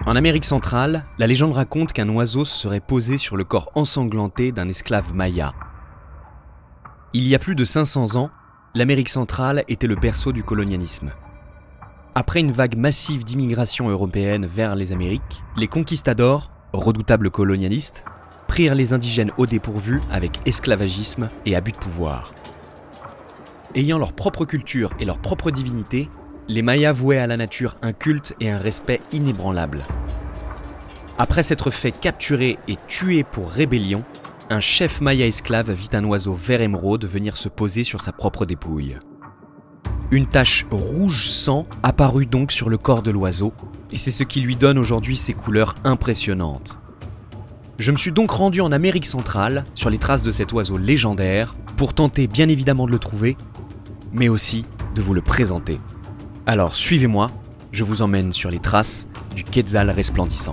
En Amérique centrale, la légende raconte qu'un oiseau se serait posé sur le corps ensanglanté d'un esclave maya. Il y a plus de 500 ans, l'Amérique centrale était le berceau du colonialisme. Après une vague massive d'immigration européenne vers les Amériques, les conquistadors, redoutables colonialistes, prirent les indigènes au dépourvu avec esclavagisme et abus de pouvoir. Ayant leur propre culture et leur propre divinité, les Mayas vouaient à la nature un culte et un respect inébranlables. Après s'être fait capturer et tuer pour rébellion, un chef Maya esclave vit un oiseau vert émeraude venir se poser sur sa propre dépouille. Une tache rouge sang apparut donc sur le corps de l'oiseau, et c'est ce qui lui donne aujourd'hui ses couleurs impressionnantes. Je me suis donc rendu en Amérique centrale, sur les traces de cet oiseau légendaire, pour tenter bien évidemment de le trouver, mais aussi de vous le présenter. Alors suivez-moi, je vous emmène sur les traces du Quetzal resplendissant.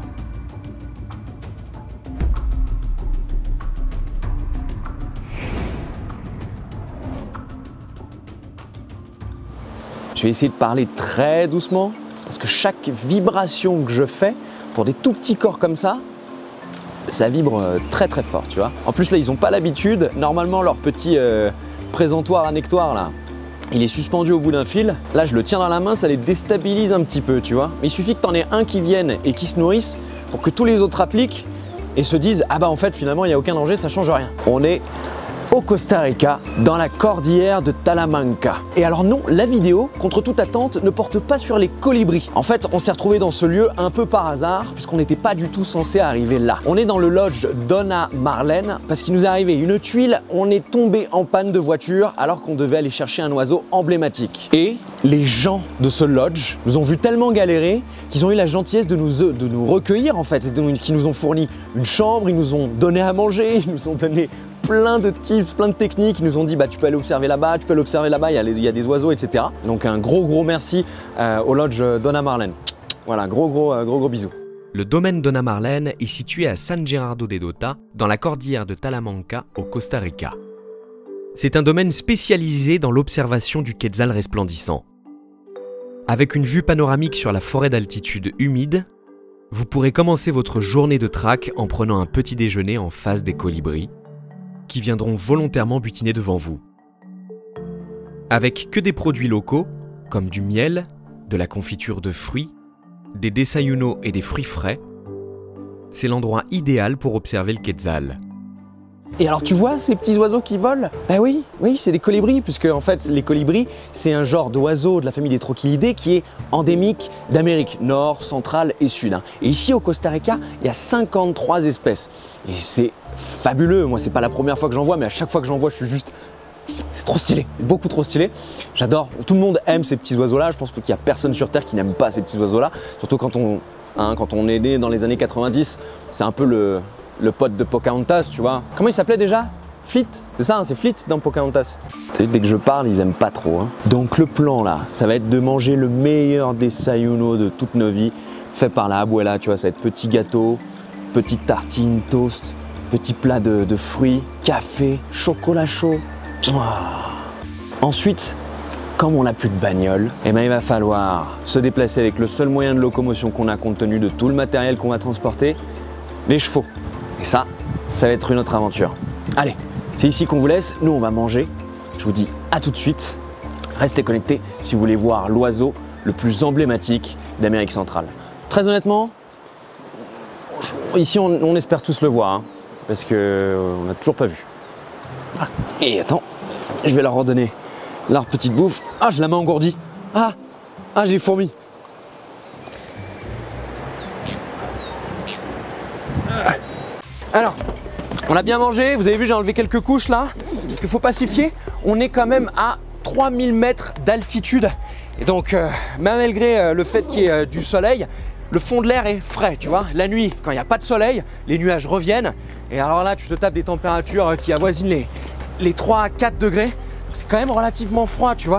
Je vais essayer de parler très doucement, parce que chaque vibration que je fais, pour des tout petits corps comme ça vibre très très fort, tu vois. En plus là, ils n'ont pas l'habitude, normalement leur petit présentoir annectoire là, il est suspendu au bout d'un fil. Là, je le tiens dans la main, ça les déstabilise un petit peu, tu vois. Mais il suffit que tu en aies un qui vienne et qui se nourrisse pour que tous les autres appliquent et se disent « Ah bah en fait, finalement, il n'y a aucun danger, ça change rien. » On est au Costa Rica, dans la cordillère de Talamanca. Et alors non, la vidéo, contre toute attente, ne porte pas sur les colibris. En fait, on s'est retrouvé dans ce lieu un peu par hasard, puisqu'on n'était pas du tout censé arriver là. On est dans le lodge Donna Marlene, parce qu'il nous est arrivé une tuile, on est tombé en panne de voiture, alors qu'on devait aller chercher un oiseau emblématique. Et les gens de ce lodge nous ont vu tellement galérer, qu'ils ont eu la gentillesse de nous recueillir, en fait, qui nous ont fourni une chambre, ils nous ont donné à manger, ils nous ont donné plein de tips, plein de techniques. Ils nous ont dit bah tu peux aller observer là-bas, tu peux aller observer là-bas, il y a des oiseaux, etc. Donc un gros merci au lodge Donna Marlene. Voilà, gros bisous. Le domaine Donna Marlene est situé à San Gerardo de Dota, dans la cordillère de Talamanca, au Costa Rica. C'est un domaine spécialisé dans l'observation du Quetzal resplendissant. Avec une vue panoramique sur la forêt d'altitude humide, vous pourrez commencer votre journée de traque en prenant un petit déjeuner en face des colibris, qui viendront volontairement butiner devant vous. Avec que des produits locaux, comme du miel, de la confiture de fruits, des desayunos et des fruits frais, c'est l'endroit idéal pour observer le Quetzal. Et alors tu vois ces petits oiseaux qui volent? Ben oui, c'est des colibris, puisque en fait les colibris c'est un genre d'oiseau de la famille des trochilidés qui est endémique d'Amérique nord, centrale et sud. Et ici au Costa Rica, il y a 53 espèces. Et c'est fabuleux, moi c'est pas la première fois que j'en vois, mais à chaque fois que j'en vois je suis juste... C'est trop stylé, beaucoup trop stylé. J'adore, tout le monde aime ces petits oiseaux là, je pense qu'il n'y a personne sur Terre qui n'aime pas ces petits oiseaux là. Surtout quand on est né dans les années 90, c'est un peu le pote de Pocahontas, tu vois. Comment il s'appelait déjà? Fleet? C'est ça, c'est Fleet dans Pocahontas. Dès que je parle, ils aiment pas trop. Donc le plan là, ça va être de manger le meilleur desayuno de toute nos vies, fait par la abuela, tu vois, ça va être petit gâteau, petite tartine, toast, petit plat de fruits, café, chocolat chaud. Ensuite, comme on n'a plus de bagnole, il va falloir se déplacer avec le seul moyen de locomotion qu'on a compte tenu de tout le matériel qu'on va transporter, les chevaux. Et ça va être une autre aventure. Allez, c'est ici qu'on vous laisse, nous on va manger. Je vous dis à tout de suite. Restez connectés si vous voulez voir l'oiseau le plus emblématique d'Amérique centrale. Très honnêtement, ici on espère tous le voir, parce qu'on n'a toujours pas vu. Voilà. Et attends, je vais leur redonner leur petite bouffe. Ah, j'ai la main engourdie. Ah, j'ai les fourmis. Alors, on a bien mangé, vous avez vu, j'ai enlevé quelques couches là, parce qu'il faut pas s'y fier, on est quand même à 3000 mètres d'altitude. Et donc, malgré le fait qu'il y ait du soleil, le fond de l'air est frais, tu vois. La nuit, quand il n'y a pas de soleil, les nuages reviennent. Et alors là, tu te tapes des températures qui avoisinent les 3 à 4 degrés. C'est quand même relativement froid, tu vois.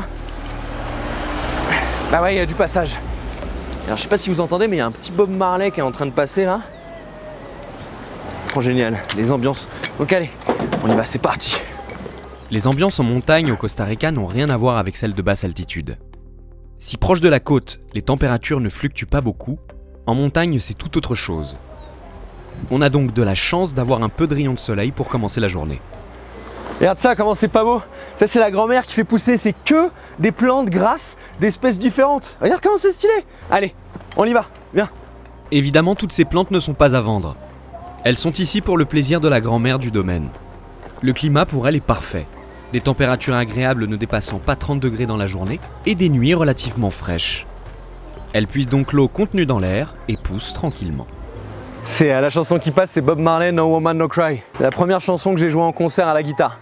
Bah ouais, il y a du passage. Alors, je sais pas si vous entendez, mais il y a un petit Bob Marley qui est en train de passer là. Trop génial, les ambiances. Donc allez, on y va, c'est parti. Les ambiances en montagne au Costa Rica n'ont rien à voir avec celles de basse altitude. Si proche de la côte, les températures ne fluctuent pas beaucoup, En montagne, c'est tout autre chose. On a donc de la chance d'avoir un peu de rayon de soleil pour commencer la journée. Regarde ça, comment c'est pas beau. Ça, c'est la grand-mère qui fait pousser, c'est que des plantes grasses d'espèces différentes. Regarde comment c'est stylé. Allez, on y va, viens. Évidemment, toutes ces plantes ne sont pas à vendre. Elles sont ici pour le plaisir de la grand-mère du domaine. Le climat pour elle est parfait. Des températures agréables ne dépassant pas 30 degrés dans la journée et des nuits relativement fraîches. Elle puise donc l'eau contenue dans l'air et pousse tranquillement. C'est la chanson qui passe, c'est Bob Marley, No Woman No Cry. La première chanson que j'ai jouée en concert à la guitare.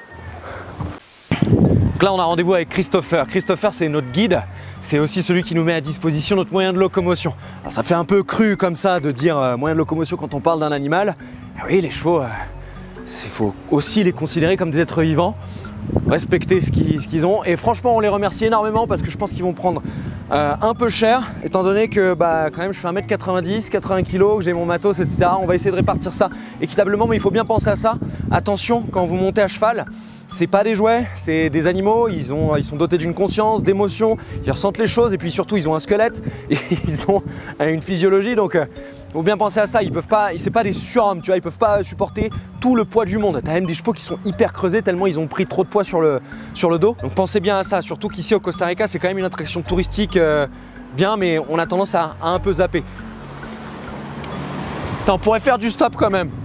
Donc là, on a rendez-vous avec Christopher. Christopher, c'est notre guide. C'est aussi celui qui nous met à disposition notre moyen de locomotion. Alors, ça fait un peu cru comme ça de dire moyen de locomotion quand on parle d'un animal. Et oui, les chevaux, il faut aussi les considérer comme des êtres vivants. Respecter ce qu'ils ont. Et franchement, on les remercie énormément parce que je pense qu'ils vont prendre un peu cher, étant donné que quand même je fais 1m90, 80 kg, que j'ai mon matos, etc. On va essayer de répartir ça équitablement, mais il faut bien penser à ça. Attention, quand vous montez à cheval, c'est pas des jouets, c'est des animaux, ils sont dotés d'une conscience, d'émotions, ils ressentent les choses et puis surtout ils ont un squelette et ils ont une physiologie, donc faut bien penser à ça. Ils peuvent pas, c'est pas des surhommes, tu vois, ils peuvent pas supporter tout le poids du monde. T'as même des chevaux qui sont hyper creusés tellement ils ont pris trop de poids sur le dos. Donc pensez bien à ça, surtout qu'ici au Costa Rica c'est quand même une attraction touristique bien, mais on a tendance à un peu zapper. Putain, on pourrait faire du stop quand même.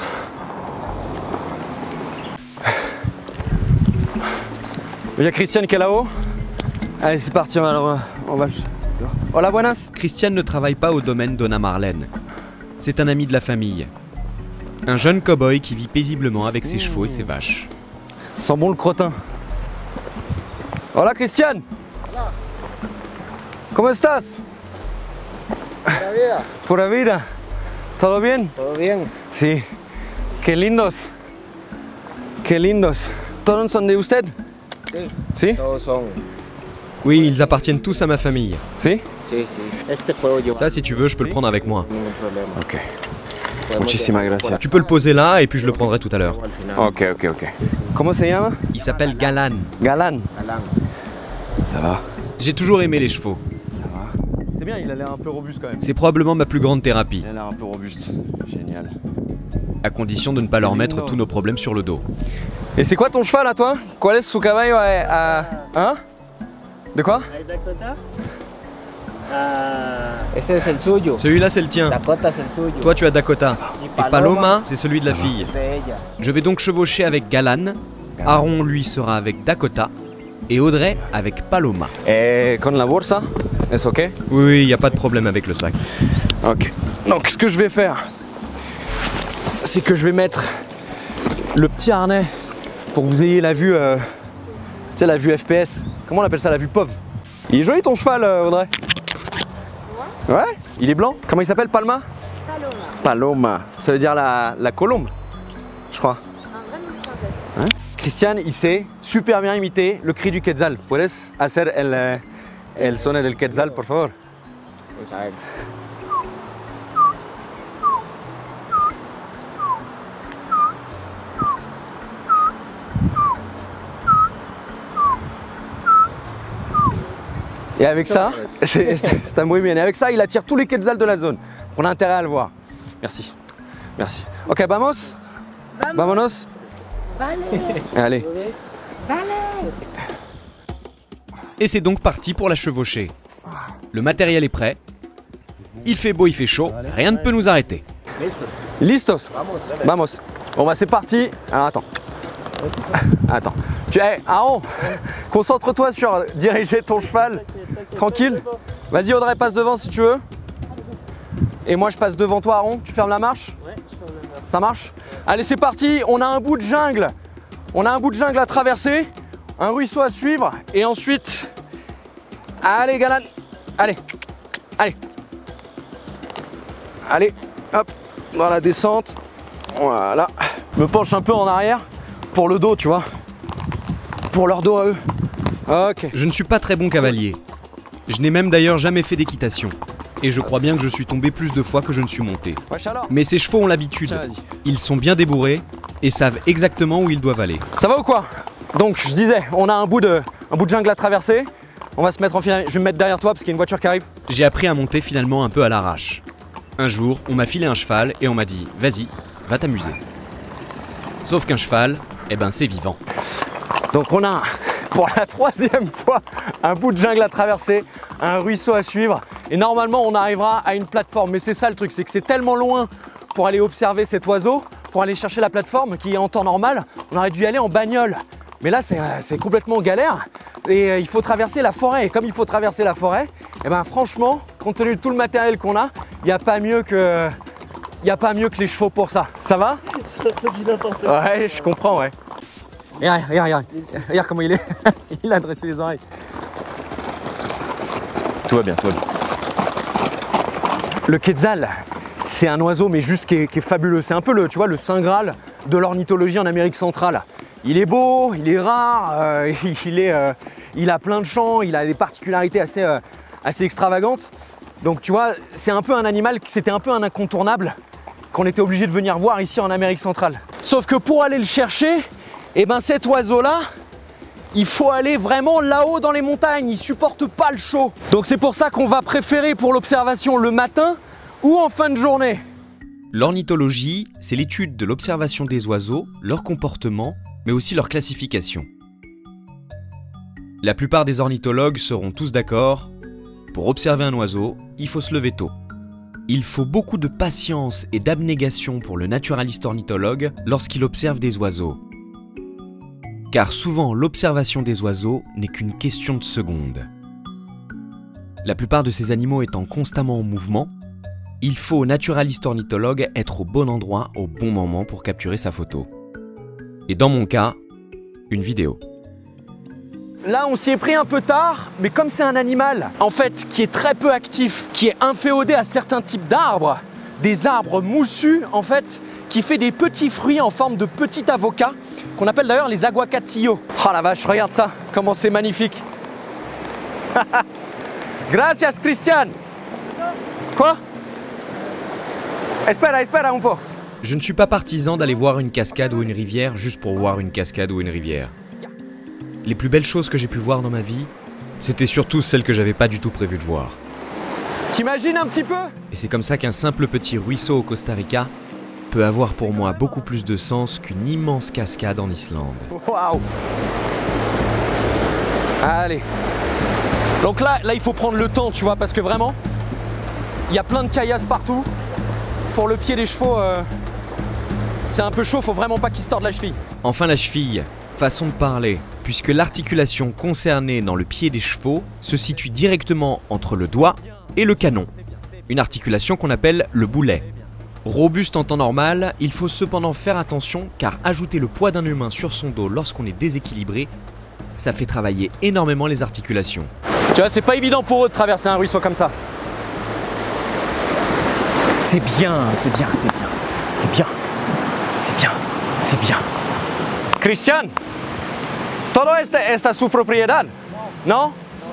Il y a Christiane qui est là-haut. Allez, c'est parti, alors on va... Hola, buenas. Christiane ne travaille pas au domaine Donna Marlène. C'est un ami de la famille. Un jeune cow-boy qui vit paisiblement avec ses chevaux et ses vaches. Sent bon le crottin. Hola, Christiane. Hola. ¿Cómo estás? Pura vida. Pura vida. ¿Todo bien? Todo bien. Sí. Qué lindos. Qué lindos. ¿Todos son de usted? Sí. Sí? Todos son. Oui, ils appartiennent tous à ma famille. Sí? Sí, sí. Este puedo llevar. Ça, si tu veux, je peux le prendre avec moi. Ningún problema. Ok. Podemos Muchísimas llevarlo gracias. Tu peux le poser là et puis je le prendrai tout à l'heure. al final. Ok. ¿Cómo se llama? Il s'appelle Galan. Galan. Galán. Ça va. J'ai toujours aimé les chevaux. Ça va. C'est bien, il a l'air un peu robuste quand même. C'est probablement ma plus grande thérapie, Il a l'air un peu robuste. Génial. à condition de ne pas leur mettre tous nos problèmes sur le dos. Et c'est quoi ton cheval à toi? ¿Cuál es su caballo Hein? De quoi? Dakota. Este es el suyo. Celui-là, c'est le tien. Dakota es el suyo. Toi, tu as Dakota. Y Et Paloma, c'est celui de la fille. de ella. Je vais donc chevaucher avec Galan. Aaron, lui, sera avec Dakota. Et Audrey avec Paloma. Con la bolsa? ¿Es ok? Oui, il n'y a pas de problème avec le sac. Ok. Donc ce que je vais faire, c'est que je vais mettre le petit harnais pour que vous ayez la vue, tu sais, la vue FPS. Comment on appelle ça, la vue POV? Il est joli ton cheval, Audrey. Ouais. Il est blanc. Comment il s'appelle, Palma? Paloma, Paloma. Ça veut dire la colombe, je crois. un vrai nom de princesse. Hein? Christiane, il sait super bien imiter le cri du quetzal. ¿Puedes hacer el sonido del quetzal, por favor? Pues a ver. Et avec ça, c'est muy bien. Et avec ça, il attire tous les quetzals de la zone. On a intérêt à le voir. Merci. Merci. Ok, vamos. Vámonos. Vale, Allez. vale. Et c'est donc parti pour la chevaucher. Le matériel est prêt. Il fait beau, il fait chaud. Rien ne peut nous arrêter. Listos. Listos. Vamos. Bon bah c'est parti. Alors attends. Attends. Aaron, concentre-toi sur diriger ton cheval. Tranquille. Vas-y Audrey, passe devant si tu veux. Et moi je passe devant toi Aaron. Tu fermes la marche? Ouais, je ferme la marche. Ça marche? Allez, c'est parti. On a un bout de jungle. On a un bout de jungle à traverser. Un ruisseau à suivre. Et ensuite... Allez Galan. Allez. Allez. Allez. Hop. Dans la descente. Voilà. Je me penche un peu en arrière. Pour le dos, tu vois. Pour leur dos à eux. Ok. Je ne suis pas très bon cavalier. Je n'ai même d'ailleurs jamais fait d'équitation. Et je crois bien que je suis tombé plus de fois que je ne suis monté. Wesh alors. Mais ces chevaux ont l'habitude. Tiens, vas-y. Ils sont bien débourrés et savent exactement où ils doivent aller. Ça va ou quoi? Donc je disais, on a un bout de jungle à traverser. On va se mettre en finale. Je vais me mettre derrière toi parce qu'il y a une voiture qui arrive. J'ai appris à monter finalement un peu à l'arrache. Un jour, on m'a filé un cheval et on m'a dit « Vas-y, va t'amuser ». Sauf qu'un cheval, eh ben c'est vivant. Donc on a, pour la 3e fois, un bout de jungle à traverser, un ruisseau à suivre. Et normalement, on arrivera à une plateforme. Mais c'est ça le truc, c'est que c'est tellement loin pour aller observer cet oiseau, pour aller chercher la plateforme qui est en temps normal, on aurait dû y aller en bagnole. Mais là, c'est complètement galère. Et il faut traverser la forêt. Et comme il faut traverser la forêt, eh ben franchement, compte tenu de tout le matériel qu'on a, il n'y a pas mieux que les chevaux pour ça. Ça va? Ouais, je comprends, ouais. Regarde comment il est. Il a dressé les oreilles. Tout va bien, tout va bien. Le quetzal, c'est un oiseau, mais juste qui est fabuleux. C'est un peu le, tu vois, le saint graal de l'ornithologie en Amérique centrale. Il est beau, il est rare, il a plein de chants, il a des particularités assez extravagantes. Donc tu vois, c'est un peu un animal, c'était un peu un incontournable qu'on était obligé de venir voir ici en Amérique centrale. Sauf que pour aller le chercher, eh ben cet oiseau-là, il faut aller vraiment là-haut dans les montagnes, il supporte pas le chaud. Donc c'est pour ça qu'on va préférer pour l'observation le matin ou en fin de journée. L'ornithologie, c'est l'étude de l'observation des oiseaux, leur comportement, mais aussi leur classification. La plupart des ornithologues seront tous d'accord, pour observer un oiseau, il faut se lever tôt. Il faut beaucoup de patience et d'abnégation pour le naturaliste ornithologue lorsqu'il observe des oiseaux. Car souvent, l'observation des oiseaux n'est qu'une question de secondes. La plupart de ces animaux étant constamment en mouvement, il faut au naturaliste ornithologue être au bon endroit au bon moment pour capturer sa photo. Et dans mon cas, une vidéo. Là, on s'y est pris un peu tard, mais comme c'est un animal, en fait, qui est très peu actif, qui est inféodé à certains types d'arbres, des arbres moussus, en fait, qui fait des petits fruits en forme de petits avocats, qu'on appelle d'ailleurs les aguacatillos. Oh la vache, regarde ça, comment c'est magnifique. Gracias, Christian. Quoi? Espera un peu. Je ne suis pas partisan d'aller voir une cascade ou une rivière juste pour voir une cascade ou une rivière. Les plus belles choses que j'ai pu voir dans ma vie, c'était surtout celles que j'avais pas du tout prévu de voir. T'imagines un petit peu? Et c'est comme ça qu'un simple petit ruisseau au Costa Rica peut avoir pour moi beaucoup plus de sens qu'une immense cascade en Islande. Waouh! Allez. Donc là, il faut prendre le temps, tu vois, parce que vraiment, il y a plein de caillasses partout. Pour le pied des chevaux, c'est un peu chaud, faut vraiment pas qu'ils se tordent la cheville. Enfin la cheville, façon de parler, puisque l'articulation concernée dans le pied des chevaux se situe directement entre le doigt et le canon. Une articulation qu'on appelle le boulet. Robuste en temps normal, il faut cependant faire attention car ajouter le poids d'un humain sur son dos lorsqu'on est déséquilibré, ça fait travailler énormément les articulations. Tu vois, c'est pas évident pour eux de traverser un ruisseau comme ça. C'est bien, c'est bien, c'est bien, c'est bien, c'est bien, c'est bien. Christian, todo esta su propiedad, ¿no?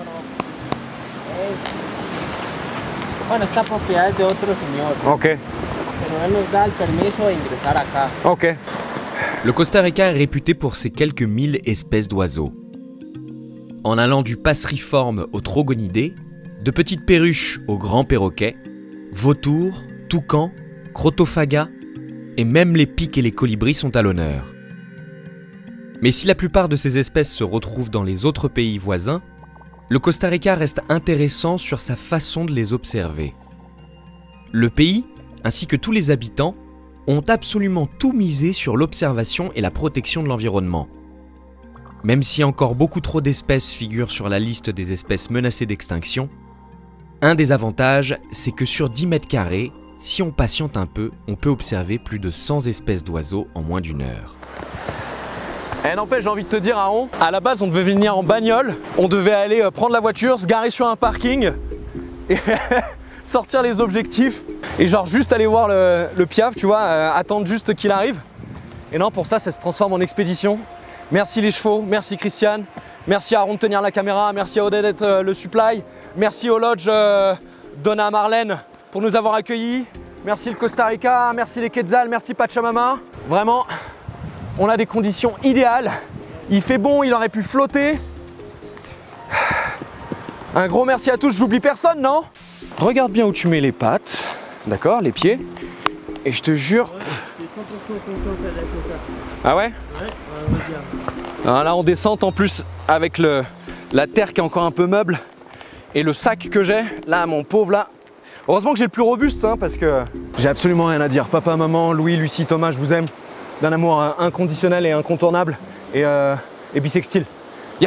Bueno, esta propiedad es de otro señor. Ok. Pero él nos da el permiso de ingresar acá. Ok. Le Costa Rica est réputé pour ses quelques 1000 espèces d'oiseaux. En allant du passeriforme aux trogonidés, de petites perruches aux grands perroquets, vautours, toucans, crotophagas, et même les pics et les colibris sont à l'honneur. Mais si la plupart de ces espèces se retrouvent dans les autres pays voisins, le Costa Rica reste intéressant sur sa façon de les observer. Le pays, ainsi que tous les habitants, ont absolument tout misé sur l'observation et la protection de l'environnement. Même si encore beaucoup trop d'espèces figurent sur la liste des espèces menacées d'extinction, un des avantages, c'est que sur 10 mètres carrés, si on patiente un peu, on peut observer plus de 100 espèces d'oiseaux en moins d'1 heure. Eh, n'empêche, j'ai envie de te dire, Aaron, à la base, on devait venir en bagnole, on devait aller prendre la voiture, se garer sur un parking, et sortir les objectifs, et genre juste aller voir le piaf, tu vois, attendre juste qu'il arrive. Et non, pour ça, ça se transforme en expédition. Merci les chevaux, merci Christian, merci Aaron de tenir la caméra, merci à Odette d'être le supply, merci au lodge Donna Marlène pour nous avoir accueillis, merci le Costa Rica, merci les Quetzal, merci Pachamama. Vraiment, on a des conditions idéales, il fait bon, il aurait pu flotter. Un gros merci à tous, j'oublie personne, non? Regarde bien où tu mets les pattes, d'accord, les pieds. Et je te jure... C'est 100% confiance à Dakota. Ah ouais? Ouais, regarde. Alors là, on descend en plus avec la terre qui est encore un peu meuble. Et le sac que j'ai, là, mon pauvre, là. Heureusement que j'ai le plus robuste, hein, parce que j'ai absolument rien à dire. Papa, maman, Louis, Lucie, Thomas, je vous aime. D'un amour inconditionnel et incontournable. Et bisextile. Ya!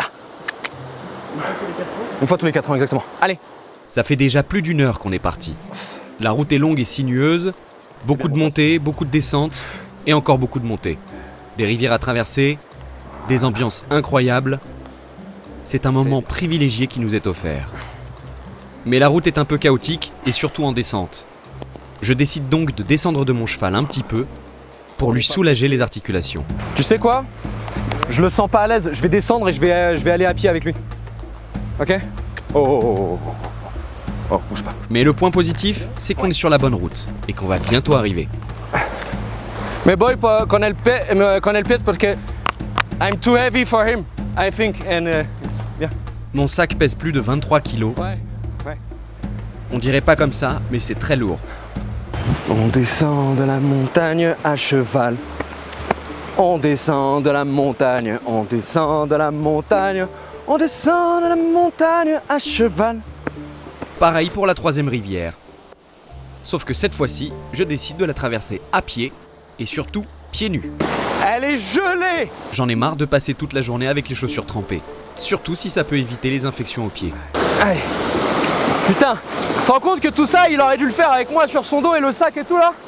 Une fois tous les 4 ans, exactement. Allez! Ça fait déjà plus d'1 heure qu'on est parti. La route est longue et sinueuse, beaucoup de montées, beaucoup de descentes et encore beaucoup de montées. Des rivières à traverser, des ambiances incroyables. C'est un moment privilégié qui nous est offert. Mais la route est un peu chaotique et surtout en descente. Je décide donc de descendre de mon cheval un petit peu pour lui soulager les articulations. Tu sais quoi? Je le sens pas à l'aise, je vais descendre et je vais aller à pied avec lui. Ok? Oh, bouge pas. Mais le point positif, c'est qu'on est sur la bonne route et qu'on va bientôt arriver. Mais boy, con el pied parce que I'm too heavy for him, I think, and yeah. Mon sac pèse plus de 23 kilos. Ouais. On dirait pas comme ça, mais c'est très lourd. On descend de la montagne à cheval. On descend de la montagne, on descend de la montagne, on descend de la montagne à cheval. Pareil pour la 3e rivière. Sauf que cette fois-ci, je décide de la traverser à pied et surtout pieds nus. Elle est gelée! J'en ai marre de passer toute la journée avec les chaussures trempées. Surtout si ça peut éviter les infections aux pieds. Allez. Putain, tu te rends compte que tout ça, il aurait dû le faire avec moi sur son dos et le sac et tout là?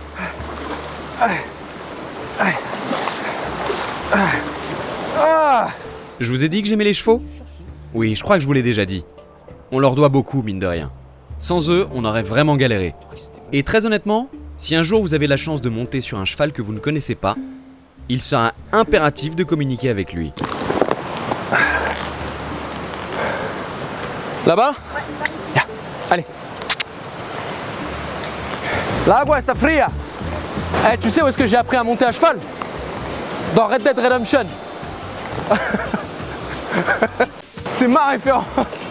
Je vous ai dit que j'aimais les chevaux? Oui, je crois que je vous l'ai déjà dit. On leur doit beaucoup, mine de rien. Sans eux, on aurait vraiment galéré. Et très honnêtement, si un jour vous avez la chance de monter sur un cheval que vous ne connaissez pas, il sera impératif de communiquer avec lui. Là-bas? Yeah. Allez. L'agua está fría. Eh, tu sais où est-ce que j'ai appris à monter à cheval? Dans Red Dead Redemption. C'est ma référence.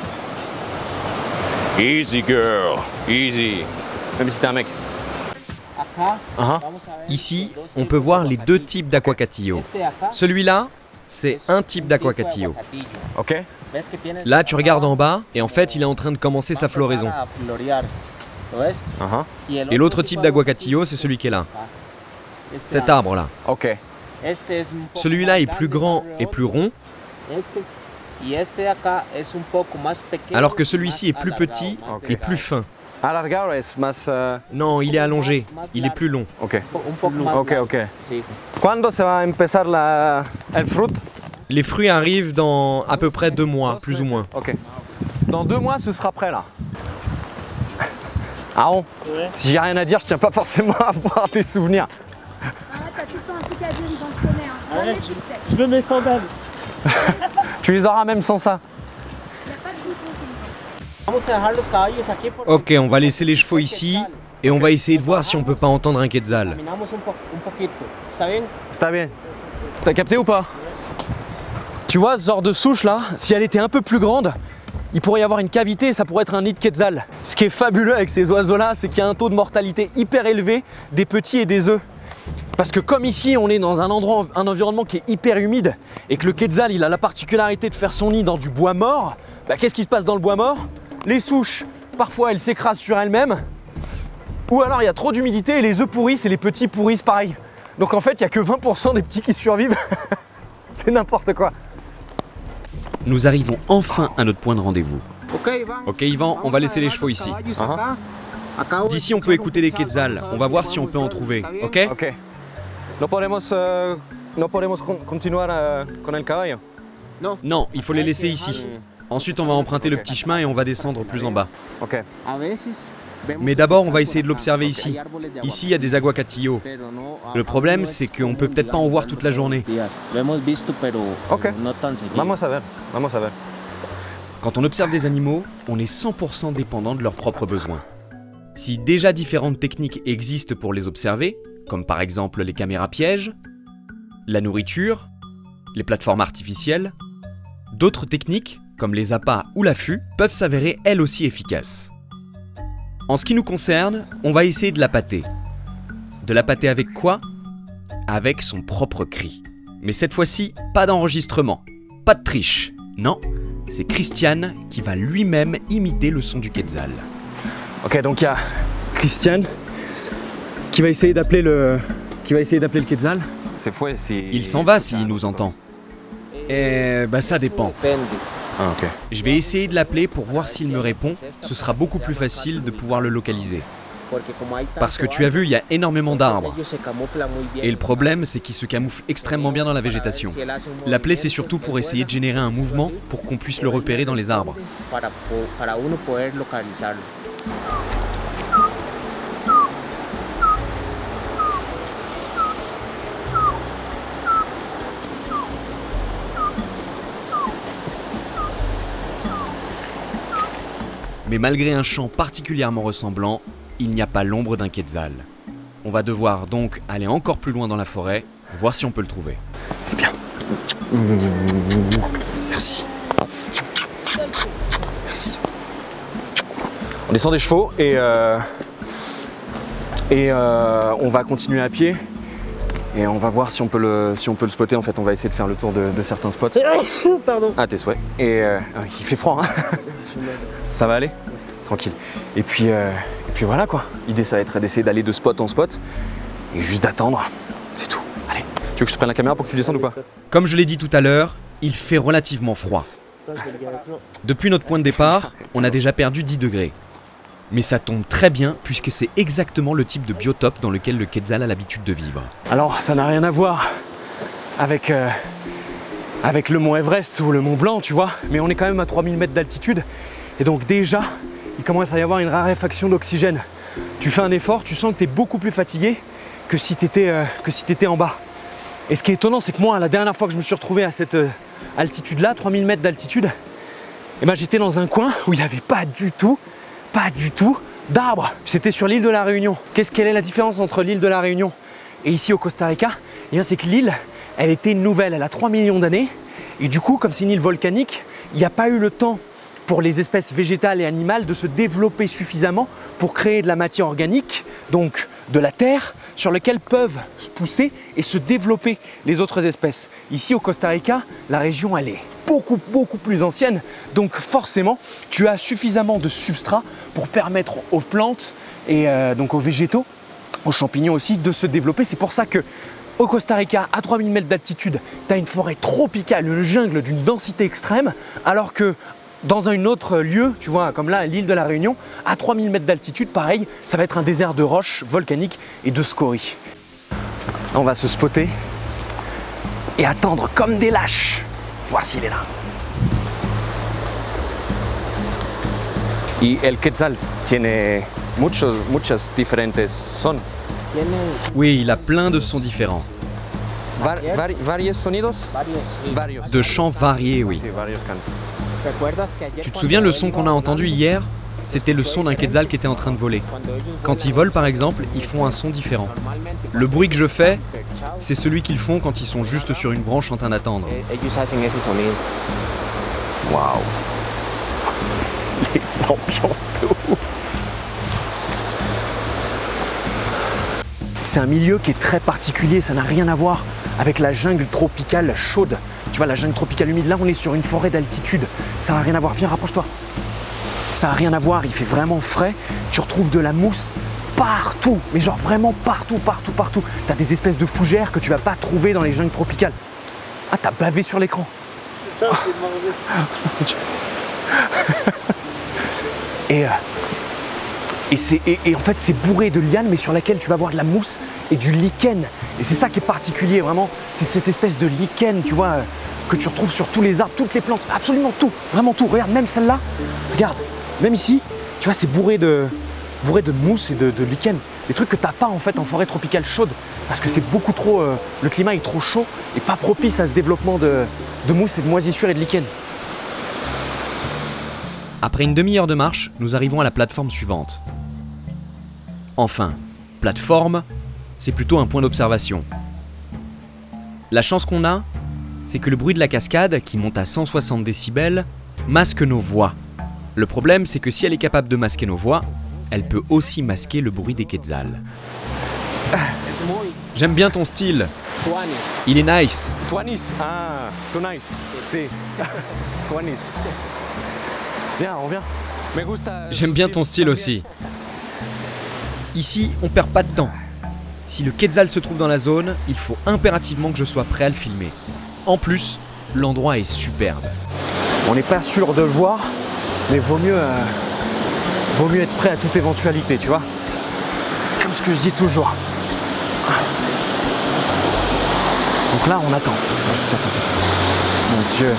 Easy girl, easy. Même si t'es un mec. Acá, Uh-huh. vamos a ver Ici, los dos on peut tipos voir de les 2 aguacatillo. types d'aquacatillo. Este de acá Celui-là, c'est es un type un d'aquacatillo. aguacatillo. Ok. ¿Ves que tiene Là, su tu regardes en acabado? bas, et en fait, il est en train de commencer sa Va a empezar floraison. a florear. ¿Lo ves? Uh-huh. Y el Et otro l'autre tipo type de d'aquacatillo, c'est celui qui est là. acá. Este Cet de acá. arbre-là. Ok. Este es un poco Celui-là más est plus grande, grand más et plus rond, Este. Y este de acá es un poco más pequeño alors que y celui-ci más est plus alargado, petit más Ok. et delgado. plus fin. Alargado es más. Non, il est allongé, il est plus long. Ok. Un poco más Ok, largo. ok. Sí. Cuando se va a empezar el fruit? Les fruits arrivent dans à peu près 2 mois, plus ou moins. Ok. Dans 2 mois, ce sera prêt là. Aaron, Ouais. si j'ai rien à dire, je tiens pas forcément à avoir des souvenirs. Ah, t'as tout le temps un truc à dire, ils en connaissent. Hein. Allez, Jamais tu sais. Je veux mes sandales. Tu les auras même sans ça. Y a pas de bouton comme ça. Vamos a dejar los caballos aquí porque Ok, on va laisser les chevaux ici, et on va essayer de voir si on peut pas entendre un quetzal. caminamos un poquito. ¿Está bien? Ça bien. T'as capté ou pas? Tu vois, ce genre de souche là, si elle était un peu plus grande, il pourrait y avoir une cavité et ça pourrait être un nid de quetzal. Ce qui est fabuleux avec ces oiseaux là, c'est qu'il y a un taux de mortalité hyper élevé des petits et des œufs. Parce que comme ici on est dans un endroit, un environnement qui est hyper humide et que le quetzal il a la particularité de faire son nid dans du bois mort, bah, qu'est-ce qui se passe dans le bois mort? Les souches, parfois elles s'écrasent sur elles-mêmes, ou alors il y a trop d'humidité et les œufs pourrissent et les petits pourrissent pareil. Donc en fait il n'y a que 20% des petits qui survivent. C'est n'importe quoi. Nous arrivons enfin à notre point de rendez-vous. Ok, Iván. Ok Yvan, on va laisser les chevaux ici. D'ici on peut écouter des quetzals, on va voir si on peut en trouver, ok? Ok. No podemos continuar con el caballo. Non, il faut les laisser ici. Ensuite on va emprunter le petit chemin et on va descendre plus en bas. Ok. Mais d'abord on va essayer de l'observer ici. Ici il y a des aguacatillos. Le problème c'est qu'on peut peut-être pas en voir toute la journée. Ok. Vamos a ver. Vamos a ver. Quand on observe des animaux, on est 100% dépendant de leurs propres besoins. Si déjà différentes techniques existent pour les observer, comme par exemple les caméras pièges, la nourriture, les plateformes artificielles, d'autres techniques, comme les appâts ou l'affût, peuvent s'avérer elles aussi efficaces. En ce qui nous concerne, on va essayer de l'appâter. De l'appâter avec quoi? Avec son propre cri. Mais cette fois-ci, pas d'enregistrement, pas de triche. Non, c'est Christian qui va lui-même imiter le son du quetzal. Ok, donc il y a Christian qui va essayer d'appeler le quetzal. Cette fois, Il s'en va s'il nous entend. Eh bah ça dépend. Ah, ok. Je vais essayer de l'appeler pour voir s'il me répond. Ce sera beaucoup plus facile de pouvoir le localiser. Parce que tu as vu, il y a énormément d'arbres. Et le problème, c'est qu'il se camoufle extrêmement bien dans la végétation. L'appeler, c'est surtout pour essayer de générer un mouvement pour qu'on puisse le repérer dans les arbres. Mais malgré un chant particulièrement ressemblant, il n'y a pas l'ombre d'un quetzal. On va devoir donc aller encore plus loin dans la forêt, voir si on peut le trouver. C'est bien. Merci. Merci. On descend des chevaux et on va continuer à pied. Et on va voir si on peut le spotter. En fait, on va essayer de faire le tour de certains spots. Pardon. À tes souhaits. Et il fait froid, hein. Ça va aller? Tranquille. Et puis voilà quoi. L'idée, ça va être d'essayer d'aller de spot en spot et juste d'attendre. C'est tout. Allez. Tu veux que je te prenne la caméra pour que tu descendes ou pas? Comme je l'ai dit tout à l'heure, il fait relativement froid. Depuis notre point de départ, on a déjà perdu 10 degrés. Mais ça tombe très bien puisque c'est exactement le type de biotope dans lequel le quetzal a l'habitude de vivre. Alors, ça n'a rien à voir avec le mont Everest ou le mont Blanc, tu vois, mais on est quand même à 3000 mètres d'altitude. Et donc déjà, il commence à y avoir une raréfaction d'oxygène. Tu fais un effort, tu sens que tu es beaucoup plus fatigué que si tu étais en bas. Et ce qui est étonnant, c'est que moi, la dernière fois que je me suis retrouvé à cette altitude-là, 3000 mètres d'altitude, eh ben, j'étais dans un coin où il n'y avait pas du tout d'arbres. J'étais sur l'île de la Réunion. Quelle est la différence entre l'île de la Réunion et ici au Costa Rica? Eh bien, c'est que l'île, elle était nouvelle, elle a 3 millions d'années. Et du coup, comme c'est une île volcanique, il n'y a pas eu le temps pour les espèces végétales et animales de se développer suffisamment pour créer de la matière organique, donc de la terre, sur laquelle peuvent pousser et se développer les autres espèces. Ici au Costa Rica, la région elle est beaucoup plus ancienne, donc forcément tu as suffisamment de substrat pour permettre aux plantes et donc aux végétaux, aux champignons aussi, de se développer. C'est pour ça que au Costa Rica, à 3000 mètres d'altitude, tu as une forêt tropicale, une jungle d'une densité extrême, alors que dans un autre lieu, tu vois, comme là, l'île de la Réunion, à 3000 mètres d'altitude, pareil, ça va être un désert de roches volcaniques et de scories. On va se spotter et attendre comme des lâches, voir s'il est là. Y el quetzal tiene muchas diferentes sons. Oui, il a plein de sons différents. Varios sonidos? Varios. De chants variés, oui. Tu te souviens le son qu'on a entendu hier? C'était le son d'un quetzal qui était en train de voler. Quand ils volent par exemple, ils font un son différent. Le bruit que je fais, c'est celui qu'ils font quand ils sont juste sur une branche en train d'attendre. Waouh! Les ambiances de ouf! C'est un milieu qui est très particulier, ça n'a rien à voir avec la jungle tropicale chaude. Tu vois, la jungle tropicale humide, là on est sur une forêt d'altitude. Ça n'a rien à voir, viens rapproche-toi. Ça n'a rien à voir, il fait vraiment frais. Tu retrouves de la mousse partout, mais genre vraiment partout. Tu as des espèces de fougères que tu vas pas trouver dans les jungles tropicales. Ah, t'as bavé sur l'écran. Putain, c'est marrant. Et en fait, c'est bourré de lianes, mais sur laquelle tu vas voir de la mousse et du lichen. Et c'est ça qui est particulier, vraiment. C'est cette espèce de lichen, tu vois, que tu retrouves sur tous les arbres, toutes les plantes, absolument tout, vraiment tout. Regarde, même celle-là, regarde, même ici, tu vois, c'est bourré de mousse et de lichen. Des trucs que t'as pas en fait en forêt tropicale chaude, parce que c'est beaucoup trop, le climat est trop chaud et pas propice à ce développement de mousse et de moisissure et de lichen. Après une demi-heure de marche, nous arrivons à la plateforme suivante. Enfin, plateforme, c'est plutôt un point d'observation. La chance qu'on a, c'est que le bruit de la cascade, qui monte à 160 décibels, masque nos voix. Le problème, c'est que si elle est capable de masquer nos voix, elle peut aussi masquer le bruit des quetzals. J'aime bien ton style. Il est nice. Tuanis. Ah, too nice. Si. Tuanis. Viens, on vient. Me gusta. J'aime bien ton style aussi. Ici, on perd pas de temps. Si le quetzal se trouve dans la zone, il faut impérativement que je sois prêt à le filmer. En plus, l'endroit est superbe. On n'est pas sûr de le voir, mais vaut mieux être prêt à toute éventualité, tu vois. Comme ce que je dis toujours. Donc là, on attend. Mon Dieu.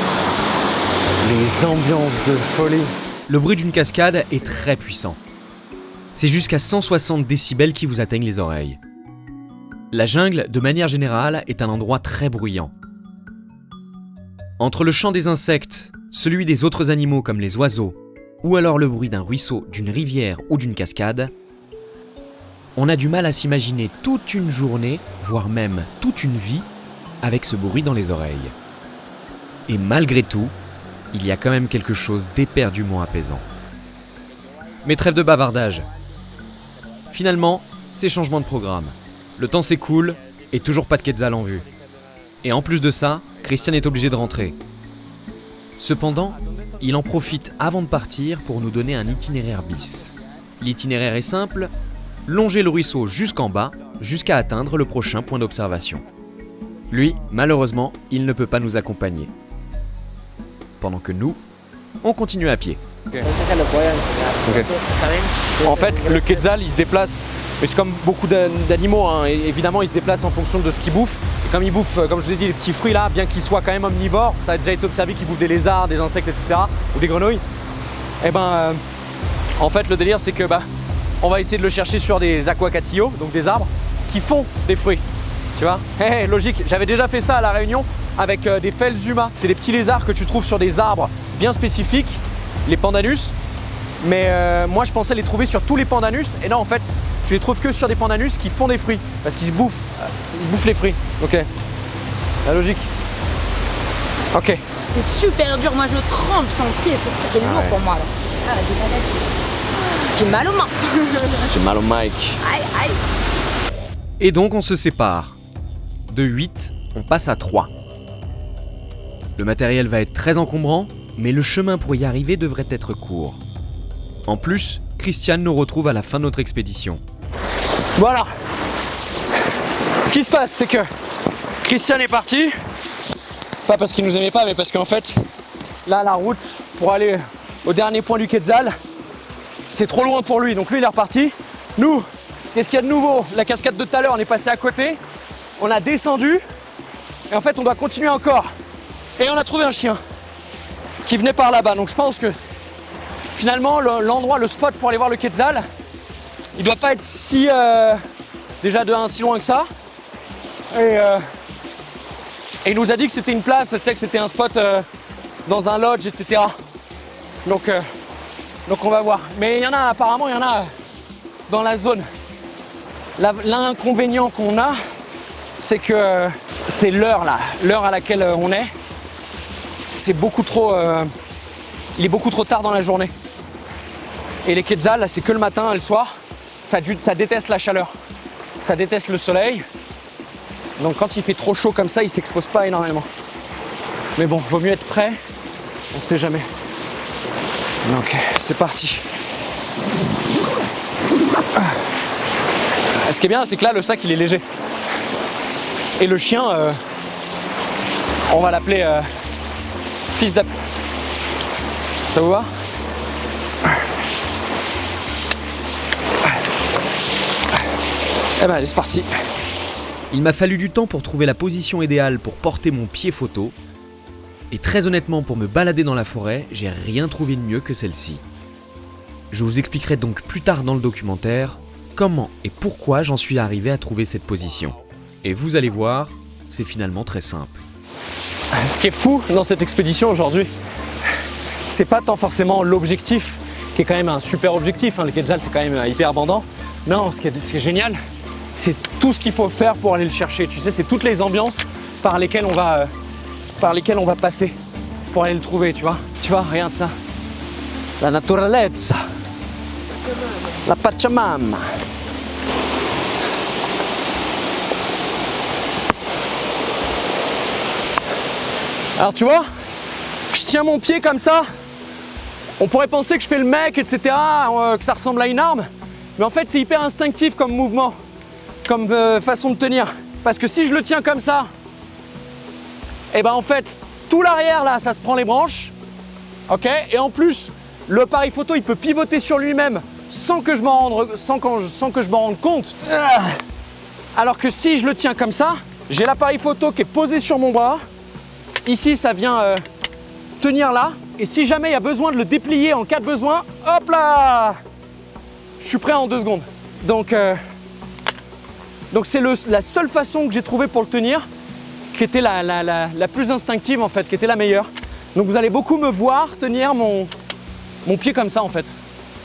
Les ambiances de folie. Le bruit d'une cascade est très puissant. C'est jusqu'à 160 décibels qui vous atteignent les oreilles. La jungle, de manière générale, est un endroit très bruyant. Entre le chant des insectes, celui des autres animaux comme les oiseaux, ou alors le bruit d'un ruisseau, d'une rivière ou d'une cascade, on a du mal à s'imaginer toute une journée, voire même toute une vie, avec ce bruit dans les oreilles. Et malgré tout, il y a quand même quelque chose d'éperdument apaisant. Mais trêve de bavardage. Finalement, c'est changement de programme. Le temps s'écoule et toujours pas de quetzal en vue. Et en plus de ça, Christian est obligé de rentrer. Cependant, il en profite avant de partir pour nous donner un itinéraire bis. L'itinéraire est simple, longer le ruisseau jusqu'en bas, jusqu'à atteindre le prochain point d'observation. Lui, malheureusement, il ne peut pas nous accompagner. Pendant que nous, on continue à pied. Okay. En fait, le quetzal, il se déplace, mais c'est comme beaucoup d'animaux, hein, et évidemment, il se déplace en fonction de ce qu'il bouffe. Et comme il bouffe, comme je vous ai dit, les petits fruits là, bien qu'il soit quand même omnivore, ça a déjà été observé qu'il bouffe des lézards, des insectes, etc., ou des grenouilles. Et ben, en fait, le délire, c'est que on va essayer de le chercher sur des aquacatillos, donc des arbres, qui font des fruits. Tu vois, logique. J'avais déjà fait ça à La Réunion avec des Phelsuma. C'est des petits lézards que tu trouves sur des arbres bien spécifiques, les pandanus. Mais moi, je pensais les trouver sur tous les pandanus. Et non, en fait, je les trouve que sur des pandanus qui font des fruits. Parce qu'ils bouffent les fruits. Ok. La logique. Ok. C'est super dur, moi je trempe sans pied, c'est lourd pour moi là. Ah, j'ai mal aux mains. J'ai mal au mic. Aïe, aïe. Et donc on se sépare. De 8, on passe à 3. Le matériel va être très encombrant, mais le chemin pour y arriver devrait être court. En plus, Christian nous retrouve à la fin de notre expédition. Voilà. Ce qui se passe, c'est que Christian est parti. Pas parce qu'il nous aimait pas, mais parce qu'en fait, là, la route pour aller au dernier point du quetzal, c'est trop loin pour lui. Donc lui, il est reparti. Nous, qu'est-ce qu'il y a de nouveau? La cascade de tout à l'heure, on est passé à côté. On a descendu. Et en fait, on doit continuer encore. Et on a trouvé un chien qui venait par là-bas. Donc je pense que finalement, l'endroit, le spot pour aller voir le quetzal, il doit pas être si déjà de 1 si loin que ça. Et il nous a dit que c'était une place, tu sais, que c'était un spot dans un lodge, etc. Donc on va voir. Mais il y en a, apparemment, il y en a dans la zone. L'inconvénient qu'on a, c'est que c'est l'heure là, l'heure à laquelle on est. C'est beaucoup trop, il est beaucoup trop tard dans la journée. Et les quetzals, c'est que le matin et le soir. Ça déteste la chaleur, ça déteste le soleil. Donc quand il fait trop chaud comme ça, il ne s'expose pas énormément. Mais bon, vaut mieux être prêt, on ne sait jamais. Donc c'est parti. Ce qui est bien, c'est que là, le sac, il est léger. Et le chien, on va l'appeler fils d'ap. Ça vous va? Eh ben allez, c'est parti. Il m'a fallu du temps pour trouver la position idéale pour porter mon pied photo. Et très honnêtement, pour me balader dans la forêt, j'ai rien trouvé de mieux que celle-ci. Je vous expliquerai donc plus tard dans le documentaire comment et pourquoi j'en suis arrivé à trouver cette position. Et vous allez voir, c'est finalement très simple. Ce qui est fou dans cette expédition aujourd'hui, c'est pas tant forcément l'objectif, qui est quand même un super objectif, hein. Le quetzal, c'est quand même hyper abondant. Non, ce qui est génial, c'est tout ce qu'il faut faire pour aller le chercher. Tu sais, c'est toutes les ambiances par lesquelles on va passer pour aller le trouver, tu vois. tu vois, regarde ça. La naturalezza. La Pachamama. Alors tu vois, je tiens mon pied comme ça. On pourrait penser que je fais le mec, etc., que ça ressemble à une arme. Mais en fait, c'est hyper instinctif comme mouvement, comme façon de tenir. Parce que si je le tiens comme ça, et ben en fait, tout l'arrière là, ça se prend les branches. Ok. Et en plus, l'appareil photo, il peut pivoter sur lui-même sans que je m'en rende compte. Alors que si je le tiens comme ça, j'ai l'appareil photo qui est posé sur mon bras. Ici, ça vient tenir là. Et si jamais il y a besoin de le déplier en cas de besoin, hop là, je suis prêt en 2 secondes. Donc c'est la seule façon que j'ai trouvée pour le tenir, qui était la plus instinctive en fait, qui était la meilleure. Donc vous allez beaucoup me voir tenir mon pied comme ça en fait.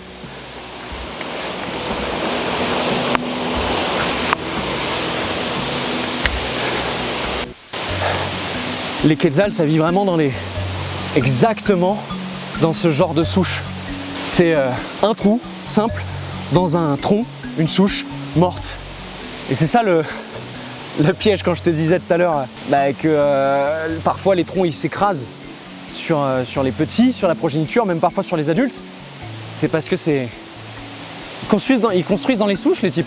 Les quetzals, ça vit vraiment exactement dans ce genre de souche. C'est un trou simple dans un tronc, une souche morte. Et c'est ça le piège quand je te disais tout à l'heure que parfois les troncs ils s'écrasent sur les petits, sur la progéniture, même parfois sur les adultes. C'est parce que ils construisent dans les souches les types.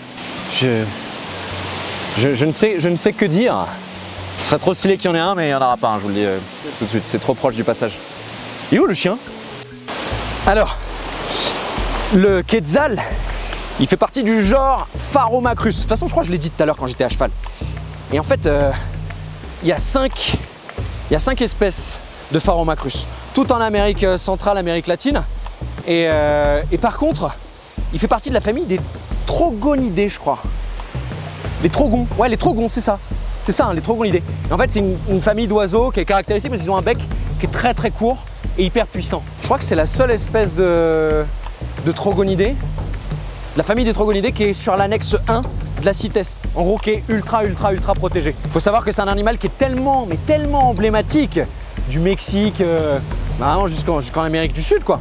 Je ne sais que dire. Ce serait trop stylé qu'il y en ait un, mais il n'y en aura pas un, je vous le dis tout de suite, c'est trop proche du passage. Il est où le chien? Alors, le quetzal, il fait partie du genre Pharomacrus. De toute façon, je crois que je l'ai dit tout à l'heure quand j'étais à cheval. Et en fait, il y a 5 espèces de Pharomacrus, tout en Amérique centrale, Amérique latine. Et par contre, il fait partie de la famille des trogonidés, je crois. Les trogons, ouais, les trogons, c'est ça. C'est ça, hein, les trogonidés. En fait, c'est une famille d'oiseaux qui est caractéristique parce qu'ils ont un bec qui est très très court et hyper puissant. Je crois que c'est la seule espèce de trogonidés, de la famille des trogonidés, qui est sur l'annexe 1 de la CITES. En gros, qui est ultra protégé. Il faut savoir que c'est un animal qui est tellement emblématique du Mexique, vraiment jusqu'en Amérique du Sud, quoi,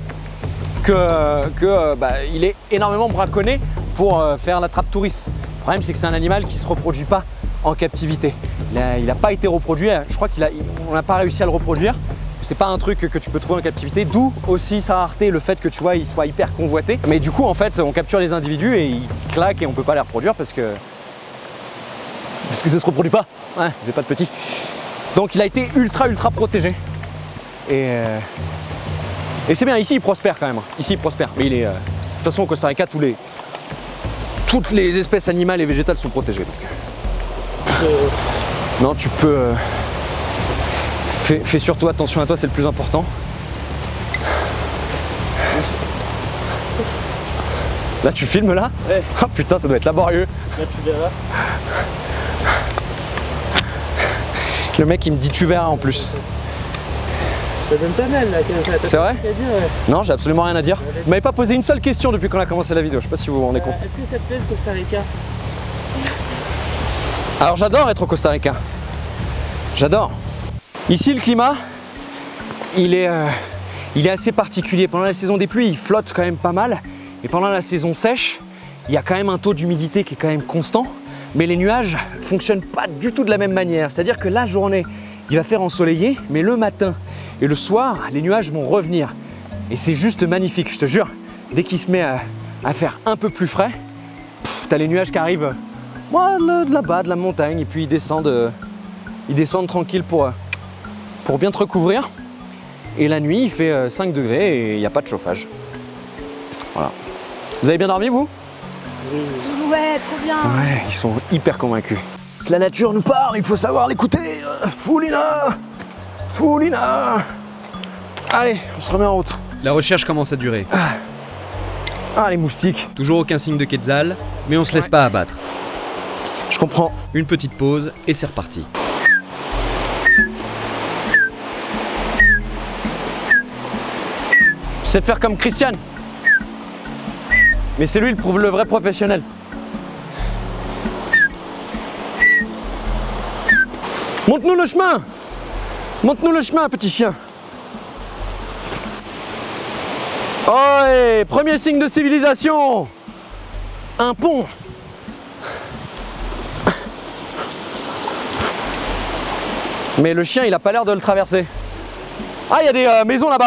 il est énormément braconné pour faire la trappe touriste. Le problème, c'est que c'est un animal qui ne se reproduit pas en captivité. Il n'a pas été reproduit, je crois qu'on n'a pas réussi à le reproduire. C'est pas un truc que tu peux trouver en captivité, d'où aussi sa rareté, le fait que tu vois, il soit hyper convoité. Mais du coup, en fait, on capture les individus et ils claquent et on peut pas les reproduire parce que ça se reproduit pas. Ouais, j'ai pas de petits. Donc il a été ultra protégé. Et c'est bien, ici il prospère quand même. Ici il prospère. Mais il est. De toute façon au Costa Rica, toutes les espèces animales et végétales sont protégées. Donc. Non, tu peux. Fais surtout attention à toi, c'est le plus important. Là tu filmes là? Ouais. Oh putain, ça doit être laborieux. Là tu verras. Le mec il me dit tu verras en plus. Ça donne pas mal là. C'est vrai? À dire, ouais. Non, j'ai absolument rien à dire. Vous m'avez pas posé une seule question depuis qu'on a commencé la vidéo, je sais pas si vous vous rendez compte. Est-ce que ça te plaît le Costa Rica? Alors j'adore être au Costa Rica. J'adore. Ici le climat, il est assez particulier. Pendant la saison des pluies, il flotte quand même pas mal. Et pendant la saison sèche, il y a quand même un taux d'humidité qui est quand même constant. Mais les nuages ne fonctionnent pas du tout de la même manière. C'est-à-dire que la journée, il va faire ensoleillé, mais le matin et le soir, les nuages vont revenir. Et c'est juste magnifique, je te jure. Dès qu'il se met à faire un peu plus frais, tu as les nuages qui arrivent de là-bas, de la montagne, et puis ils descendent tranquilles pour bien te recouvrir. Et la nuit, il fait 5 degrés et il n'y a pas de chauffage. Voilà. Vous avez bien dormi, vous? Ouais, trop bien. Ouais, ils sont hyper convaincus. La nature nous parle, il faut savoir l'écouter. Foulina! Foulina! Allez, on se remet en route. La recherche commence à durer. Ah, les moustiques. Toujours aucun signe de quetzal, mais on se laisse pas abattre. Je comprends. Une petite pause et c'est reparti. Je sais faire comme Christian. Mais c'est lui le vrai professionnel. Montre-nous le chemin! Montre-nous le chemin, petit chien! Oh, et premier signe de civilisation. Un pont. Mais le chien, il a pas l'air de le traverser. Ah, il y a des maisons là-bas.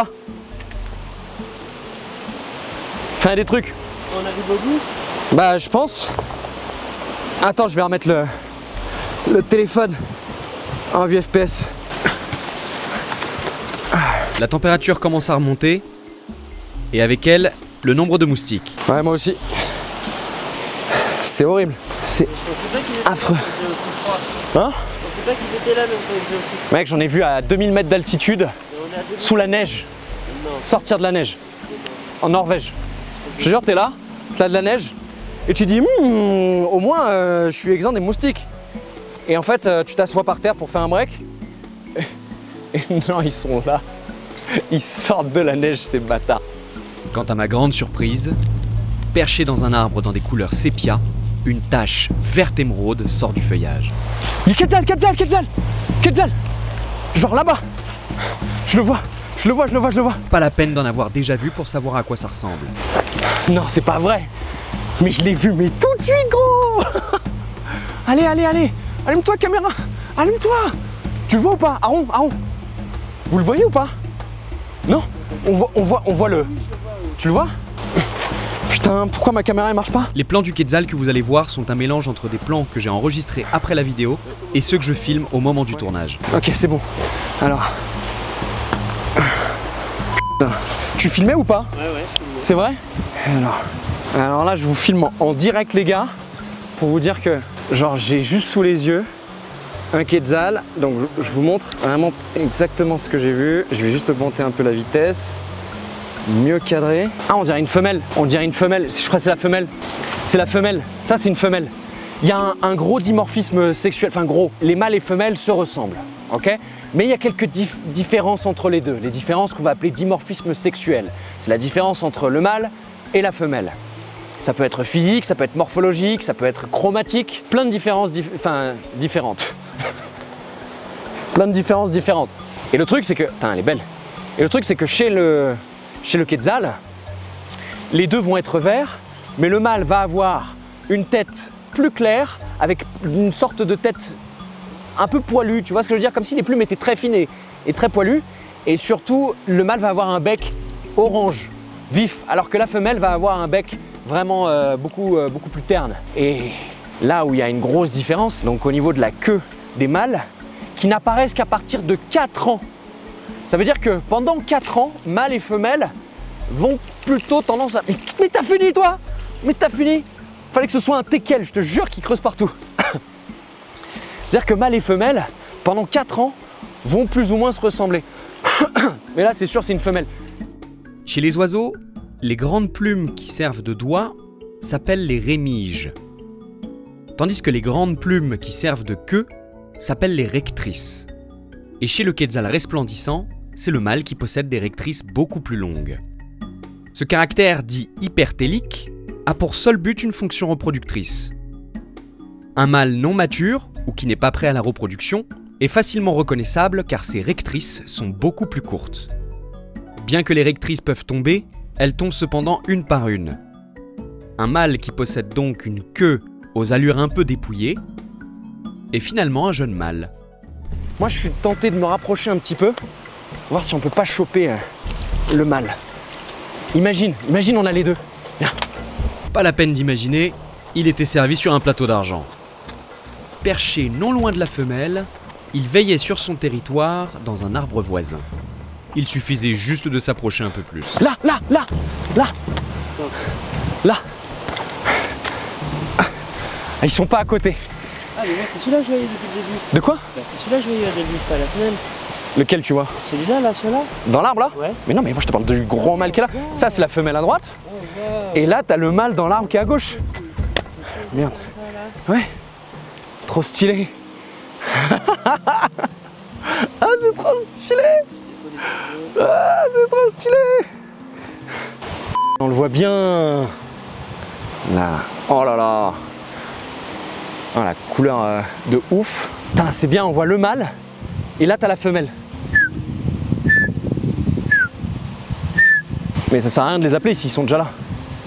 Enfin, il y a des trucs. On a du bobo. Bah, je pense. Attends, je vais remettre le téléphone en vue FPS. La température commence à remonter, et avec elle, le nombre de moustiques. Ouais, moi aussi. C'est horrible. C'est affreux. Hein? On sait pas qu'ils étaient là même quand ils faisaient aussi froid. Mec, j'en ai vu à 2000 mètres d'altitude, sous la neige, sortir de la neige, en Norvège. Je te jure, t'es là, t'as de la neige, et tu dis, au moins, je suis exempt des moustiques. Et en fait, tu t'assois par terre pour faire un break, et non, ils sont là. Ils sortent de la neige, ces bâtards. Quant à ma grande surprise, perché dans un arbre dans des couleurs sépia, une tache verte émeraude sort du feuillage. Il y a Quetzal, Quetzal, Quetzal, Quetzal. Genre là-bas. Je le vois, je le vois, je le vois, je le vois. Pas la peine d'en avoir déjà vu pour savoir à quoi ça ressemble. Non, c'est pas vrai. Mais je l'ai vu, mais tout de suite, gros. Allez, allez, allez. Allume-toi, caméra. Allume-toi. Tu le vois ou pas? Aaron, Aaron. Vous le voyez ou pas? Non? On voit le... Tu le vois? Putain, pourquoi ma caméra elle marche pas? Les plans du Quetzal que vous allez voir sont un mélange entre des plans que j'ai enregistrés après la vidéo et ceux que je filme au moment du tournage. Ok, c'est bon. Alors... Tu filmais ou pas? Ouais, ouais, je filmais. C'est vrai? Alors là, je vous filme en direct, les gars, pour vous dire que, genre, j'ai juste sous les yeux un Quetzal. Donc, je vous montre vraiment exactement ce que j'ai vu. Je vais juste augmenter un peu la vitesse. Mieux cadré. Ah, on dirait une femelle. On dirait une femelle. Je crois que c'est la femelle. C'est la femelle. Ça, c'est une femelle. Il y a un gros dimorphisme sexuel. Enfin, gros. Les mâles et femelles se ressemblent. Ok? Mais il y a quelques différences entre les deux. Les différences qu'on va appeler dimorphisme sexuel. C'est la différence entre le mâle et la femelle. Ça peut être physique, ça peut être morphologique, ça peut être chromatique. Plein de différences différentes. Plein de différences différentes. Et le truc, c'est que... Putain, elle est belle. Et le truc, c'est que chez le Quetzal, les deux vont être verts, mais le mâle va avoir une tête plus claire, avec une sorte de tête un peu poilue, tu vois ce que je veux dire? Comme si les plumes étaient très fines et très poilues. Et surtout, le mâle va avoir un bec orange, vif, alors que la femelle va avoir un bec vraiment beaucoup plus terne. Et là où il y a une grosse différence, donc au niveau de la queue des mâles, qui n'apparaissent qu'à partir de 4 ans. Ça veut dire que pendant 4 ans, mâles et femelles vont plutôt tendance à... Mais t'as fini toi? Mais t'as fini? Fallait que ce soit un teckel, je te jure, qui creuse partout. C'est-à-dire que mâles et femelles, pendant 4 ans, vont plus ou moins se ressembler. Mais là, c'est sûr, c'est une femelle. Chez les oiseaux, les grandes plumes qui servent de doigts s'appellent les rémiges. Tandis que les grandes plumes qui servent de queue s'appellent les rectrices. Et chez le Quetzal resplendissant, c'est le mâle qui possède des rectrices beaucoup plus longues. Ce caractère dit hypertélique a pour seul but une fonction reproductrice. Un mâle non mature, ou qui n'est pas prêt à la reproduction, est facilement reconnaissable car ses rectrices sont beaucoup plus courtes. Bien que les rectrices peuvent tomber, elles tombent cependant une par une. Un mâle qui possède donc une queue aux allures un peu dépouillées est finalement un jeune mâle. Moi, je suis tenté de me rapprocher un petit peu, voir si on peut pas choper le mâle. Imagine, on a les deux. Viens. Pas la peine d'imaginer, il était servi sur un plateau d'argent. Perché non loin de la femelle, il veillait sur son territoire dans un arbre voisin. Il suffisait juste de s'approcher un peu plus. Là. Ils sont pas à côté. Ah, mais moi, c'est celui-là que je voyais depuis le début. De quoi? Bah, c'est celui-là que je voyais au début, c'est pas la femelle. Lequel tu vois? Celui-là, là, celui-là? Dans l'arbre là? Ouais. Mais non, mais moi je te parle du grand mâle qui est là. Ça, c'est la femelle à droite. Et là, t'as le mâle dans l'arbre qui est à gauche. Merde. Ouais. Trop stylé. Ah, c'est trop stylé. Ah, c'est trop stylé. On le voit bien. Là. Oh là là. Oh, la couleur de ouf. Putain, c'est bien, on voit le mâle. Et là, t'as la femelle. Mais ça sert à rien de les appeler s'ils sont déjà là.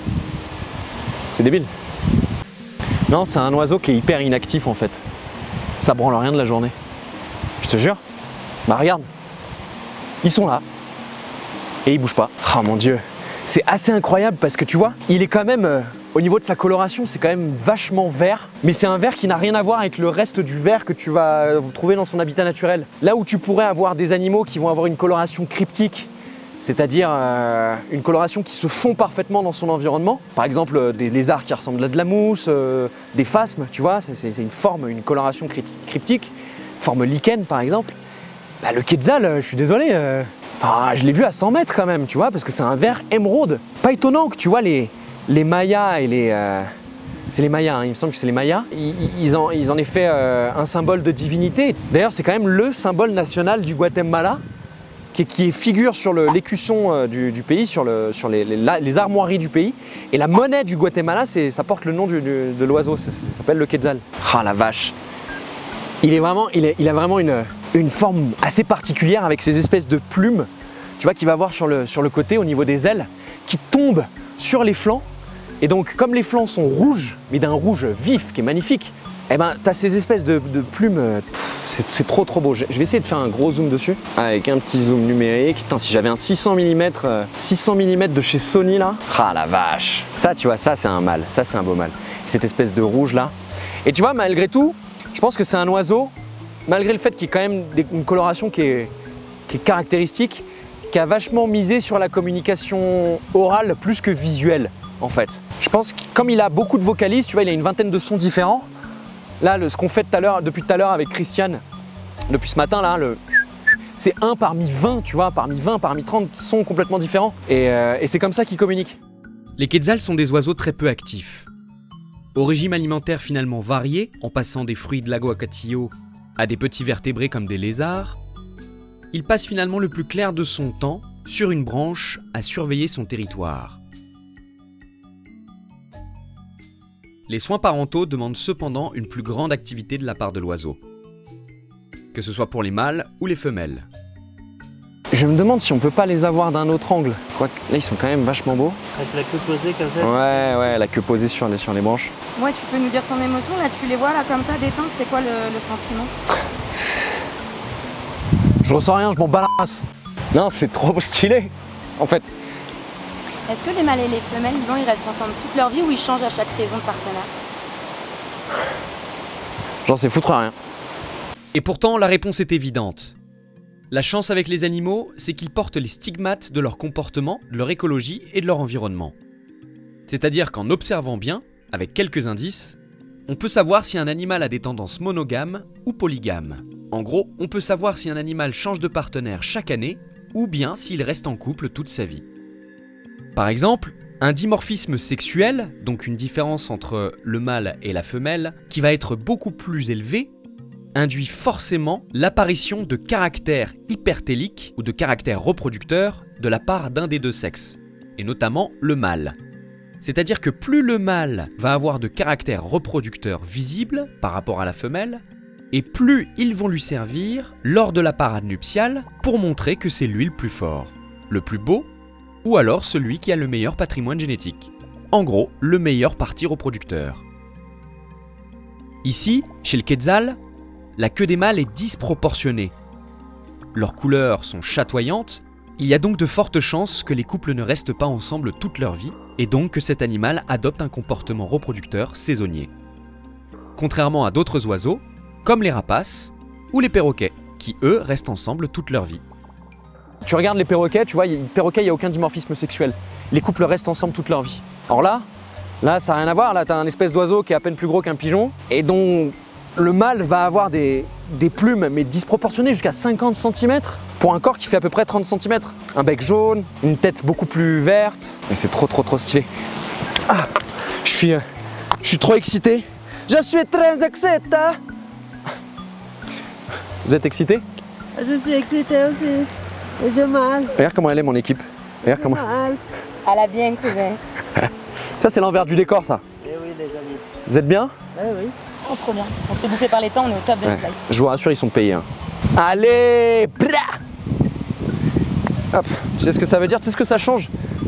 C'est débile. Non, c'est un oiseau qui est hyper inactif en fait. Ça branle rien de la journée. Je te jure. Bah regarde. Ils sont là. Et ils bougent pas. Oh mon dieu. C'est assez incroyable parce que tu vois, il est quand même, au niveau de sa coloration, c'est quand même vachement vert. Mais c'est un vert qui n'a rien à voir avec le reste du vert que tu vas trouver dans son habitat naturel. Là où tu pourrais avoir des animaux qui vont avoir une coloration cryptique, c'est-à-dire une coloration qui se fond parfaitement dans son environnement. Par exemple, des lézards qui ressemblent à de la mousse, des phasmes, tu vois, c'est une forme, une coloration cryptique, forme lichen par exemple. Bah, le quetzal, je suis désolé, je l'ai vu à 100 mètres quand même, tu vois, parce que c'est un vert émeraude. Pas étonnant que tu vois les Mayas et les... c'est les Mayas, hein, il me semble que c'est les Mayas. Ils en aient fait un symbole de divinité. D'ailleurs, c'est quand même le symbole national du Guatemala, qui figure sur l'écusson du pays, sur les armoiries du pays. Et la monnaie du Guatemala, ça porte le nom de l'oiseau, ça s'appelle le quetzal. Ah la vache. Il a vraiment une forme assez particulière avec ces espèces de plumes, tu vois, qu'il va avoir sur le côté au niveau des ailes, qui tombent sur les flancs. Et donc, comme les flancs sont rouges, mais d'un rouge vif qui est magnifique, eh ben, tu as ces espèces de plumes, c'est trop beau. Je vais essayer de faire un gros zoom dessus, avec un petit zoom numérique. Putain, si j'avais un 600 mm de chez Sony là, ah la vache. Ça, tu vois, ça c'est un mâle, ça c'est un beau mâle. Cette espèce de rouge là. Et tu vois, malgré tout, je pense que c'est un oiseau, malgré le fait qu'il y ait quand même une coloration qui est caractéristique, qui a vachement misé sur la communication orale plus que visuelle en fait. Je pense que comme il a beaucoup de vocalises, tu vois, il a une vingtaine de sons différents. Là, ce qu'on fait depuis tout à l'heure avec Christiane, depuis ce matin là, c'est un parmi 20, tu vois, parmi 30 sons complètement différents. Et c'est comme ça qu'ils communiquent. Les quetzals sont des oiseaux très peu actifs. Au régime alimentaire finalement varié, en passant des fruits de l'aguacatillo à des petits vertébrés comme des lézards, il passe finalement le plus clair de son temps sur une branche à surveiller son territoire. Les soins parentaux demandent cependant une plus grande activité de la part de l'oiseau, que ce soit pour les mâles ou les femelles. Je me demande si on peut pas les avoir d'un autre angle. Quoique, là ils sont quand même vachement beaux. Avec la queue posée comme ça. Ouais, la queue posée sur les branches. Ouais, tu peux nous dire ton émotion, là tu les vois là comme ça, détente, c'est quoi le sentiment? Je ressens rien, je m'en bats la race. Non, c'est trop stylé, en fait. Est-ce que les mâles et les femelles, ils restent ensemble toute leur vie ou ils changent à chaque saison de partenaire? J'en sais foutre rien. Et pourtant, la réponse est évidente. La chance avec les animaux, c'est qu'ils portent les stigmates de leur comportement, de leur écologie et de leur environnement. C'est-à-dire qu'en observant bien, avec quelques indices, on peut savoir si un animal a des tendances monogames ou polygames. En gros, on peut savoir si un animal change de partenaire chaque année ou bien s'il reste en couple toute sa vie. Par exemple, un dimorphisme sexuel, donc une différence entre le mâle et la femelle, qui va être beaucoup plus élevé, induit forcément l'apparition de caractères hypertéliques ou de caractères reproducteurs de la part d'un des deux sexes, et notamment le mâle. C'est-à-dire que plus le mâle va avoir de caractères reproducteurs visibles par rapport à la femelle, et plus ils vont lui servir lors de la parade nuptiale pour montrer que c'est lui le plus fort, le plus beau, ou alors celui qui a le meilleur patrimoine génétique. En gros, le meilleur parti reproducteur. Ici, chez le quetzal, la queue des mâles est disproportionnée. Leurs couleurs sont chatoyantes, il y a donc de fortes chances que les couples ne restent pas ensemble toute leur vie, et donc que cet animal adopte un comportement reproducteur saisonnier. Contrairement à d'autres oiseaux, comme les rapaces ou les perroquets, qui eux restent ensemble toute leur vie. Tu regardes les perroquets, tu vois, les perroquets, il n'y a aucun dimorphisme sexuel. Les couples restent ensemble toute leur vie. Alors là, ça n'a rien à voir, là tu as un espèce d'oiseau qui est à peine plus gros qu'un pigeon, et dont le mâle va avoir des plumes, mais disproportionnées jusqu'à 50 cm, pour un corps qui fait à peu près 30 cm. Un bec jaune, une tête beaucoup plus verte, et c'est trop stylé. Ah, je suis trop excité. Je suis très excité. Vous êtes excité? Je suis excitée aussi. Et j'ai mal. Regarde comment elle est, mon équipe. Regarde comment. Elle a bien, cousin. Ça, c'est l'envers du décor, ça. Eh oui, les amis. Vous êtes bien? Eh oui. Oh, trop bien. On se fait bouffer par les temps, on est au top de notre life. Je vous rassure, ils sont payés. Hein. Allez, blah. Hop. Tu sais ce que ça veut dire? Tu sais ce que ça change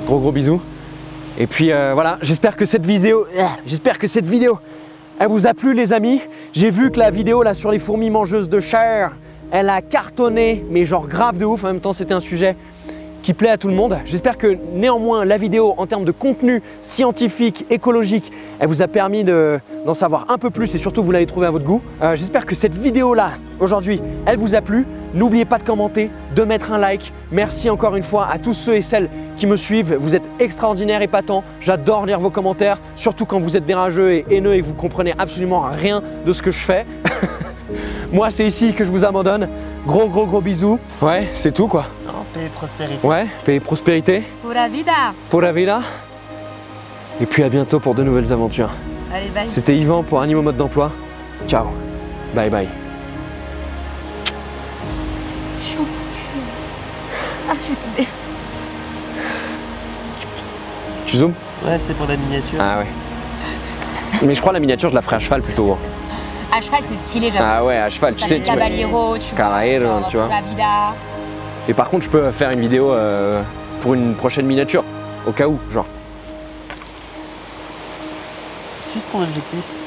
Gros bisous. Et puis voilà, j'espère que cette vidéo, elle vous a plu les amis. J'ai vu que la vidéo là sur les fourmis mangeuses de chair, elle a cartonné, mais genre grave de ouf. En même temps, c'était un sujet qui plaît à tout le monde. J'espère que néanmoins la vidéo en termes de contenu scientifique, écologique, elle vous a permis d'en savoir un peu plus et surtout vous l'avez trouvé à votre goût. J'espère que cette vidéo là aujourd'hui, elle vous a plu. N'oubliez pas de commenter, de mettre un like. Merci encore une fois à tous ceux et celles qui me suivent. Vous êtes extraordinaires, épatants. J'adore lire vos commentaires, surtout quand vous êtes des rageux et haineux et que vous comprenez absolument rien de ce que je fais. Moi, c'est ici que je vous abandonne. Gros bisous. Ouais, c'est tout quoi. Non, paix et prospérité. Ouais, paix et prospérité. Pura vida. Pura vida. Et puis à bientôt pour de nouvelles aventures. Allez, bye. C'était Yvan pour Animaux Mode d'Emploi. Ciao. Bye bye. Je suis en cul. Ah, je vais tomber. Tu zoomes? Ouais, c'est pour la miniature. Ah ouais. Mais je crois la miniature, je la ferai à cheval plutôt. À cheval, c'est stylé, j'avoue. Ah ouais, à cheval, tu sais. Tu Caballero, tu Caballero, vois. tu vois. Pura vida. Et par contre, je peux faire une vidéo pour une prochaine miniature, au cas où, genre. C'est ton objectif.